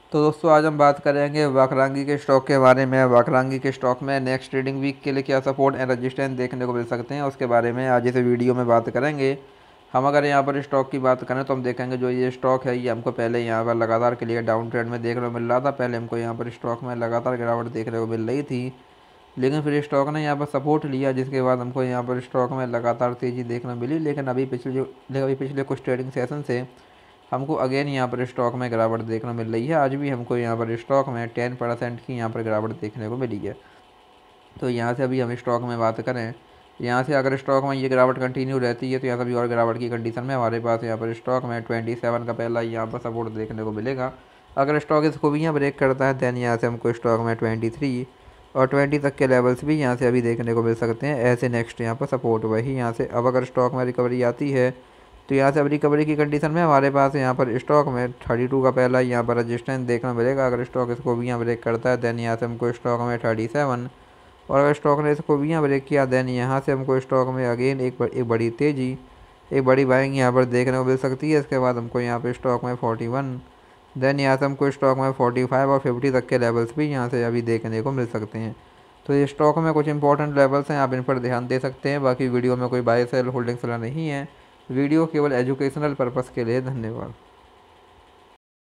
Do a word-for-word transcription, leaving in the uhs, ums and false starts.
तो दोस्तों आज हम बात करेंगे वाकरांगी के स्टॉक के बारे में। वाकरांगी के स्टॉक में नेक्स्ट ट्रेडिंग वीक के लिए क्या सपोर्ट एंड रेजिस्टेंस देखने को मिल सकते हैं, उसके बारे में आज इस वीडियो में बात करेंगे। हम अगर यहाँ पर स्टॉक की बात करें तो हम देखेंगे जो ये स्टॉक है ये हमको पहले यहाँ पर लगातार के लिए डाउन ट्रेंड में देखने को मिल रहा था। पहले हमको यहाँ पर स्टॉक में लगातार गिरावट देखने को मिल रही थी, लेकिन फिर स्टॉक ने यहाँ पर सपोर्ट लिया, जिसके बाद हमको यहाँ पर स्टॉक में लगातार तेज़ी देखने को मिली। लेकिन अभी पिछले अभी पिछले कुछ ट्रेडिंग सेशन से हमको अगेन यहाँ पर स्टॉक में गिरावट देखने को मिल रही है। आज भी हमको यहाँ पर स्टॉक में टेन परसेंट की यहाँ पर गिरावट देखने को मिली है। तो यहाँ से अभी हम स्टॉक में बात करें, यहाँ से अगर स्टॉक में ये गिरावट कंटिन्यू रहती है तो यहाँ से भी और गिरावट की कंडीशन में हमारे पास यहाँ पर स्टॉक में ट्वेंटी सेवन का पहला यहाँ पर सपोर्ट देखने को मिलेगा। अगर स्टॉक इस खूबियाँ ब्रेक करता है दैन यहाँ से हमको स्टॉक में ट्वेंटी थ्री और ट्वेंटी तक के लेवल्स भी यहाँ से अभी देखने को मिल सकते हैं ऐसे नेक्स्ट यहाँ पर सपोर्ट। वही यहाँ से अब अगर स्टॉक में रिकवरी आती है तो यहाँ से अब रिकवरी की कंडीशन में हमारे पास यहाँ पर स्टॉक में थर्टी टू का पहला यहाँ पर रजिस्टेंस देखने मिलेगा। अगर स्टॉक इसको भी यहाँ ब्रेक करता है दैन यहाँ से हमको स्टॉक में थर्टी सेवन, और अगर स्टॉक ने इसको भी यहाँ ब्रेक किया दैन यहाँ से हमको स्टॉक में अगेन एक एक बड़ी तेज़ी एक बड़ी बाइंग यहाँ पर देखने को मिल सकती है। इसके बाद हमको यहाँ पर स्टॉक में फोर्टी वन दैन यहाँ से हमको स्टॉक में फोर्टी फाइव और फिफ्टी तक के लेवल्स भी यहाँ से अभी देखने को मिल सकते हैं। तो ये स्टॉक में कुछ इंपॉर्टेंट लेवल्स हैं, आप इन पर ध्यान दे सकते हैं। बाकी वीडियो में कोई बाय सेल होल्डिंग सलाह नहीं है, वीडियो केवल एजुकेशनल पर्पस के लिए। धन्यवाद।